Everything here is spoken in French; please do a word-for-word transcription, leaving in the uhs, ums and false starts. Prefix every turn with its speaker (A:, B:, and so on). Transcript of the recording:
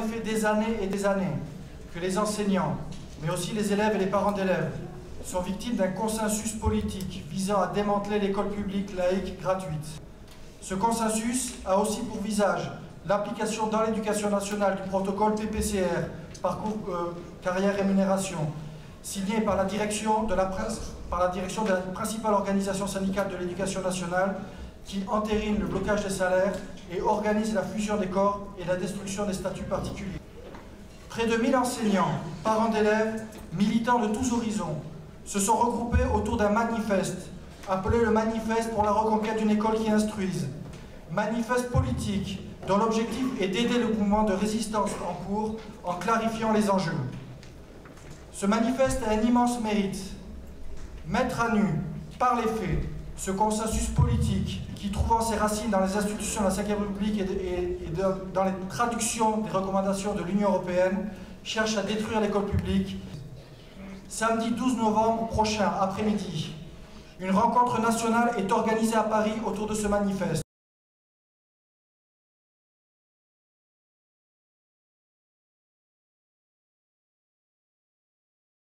A: effet des années et des années que les enseignants, mais aussi les élèves et les parents d'élèves, sont victimes d'un consensus politique visant à démanteler l'école publique laïque gratuite. Ce consensus a aussi pour visage l'application dans l'éducation nationale du protocole P P C R, parcours euh, carrière rémunération, signé par la direction de la, par la direction de la principale organisation syndicale de l'éducation nationale, qui entérine le blocage des salaires et organise la fusion des corps et la destruction des statuts particuliers. Près de mille enseignants, parents d'élèves, militants de tous horizons se sont regroupés autour d'un manifeste, appelé le Manifeste pour la reconquête d'une école qui instruise. Manifeste politique dont l'objectif est d'aider le mouvement de résistance en cours en clarifiant les enjeux. Ce manifeste a un immense mérite, mettre à nu, par les faits, ce consensus politique qui, trouvant ses racines dans les institutions de la cinquième République et, de, et, et de, dans les traductions des recommandations de l'Union européenne, cherche à détruire l'école publique. Samedi douze novembre prochain, après-midi, une rencontre nationale est organisée à Paris autour de ce manifeste.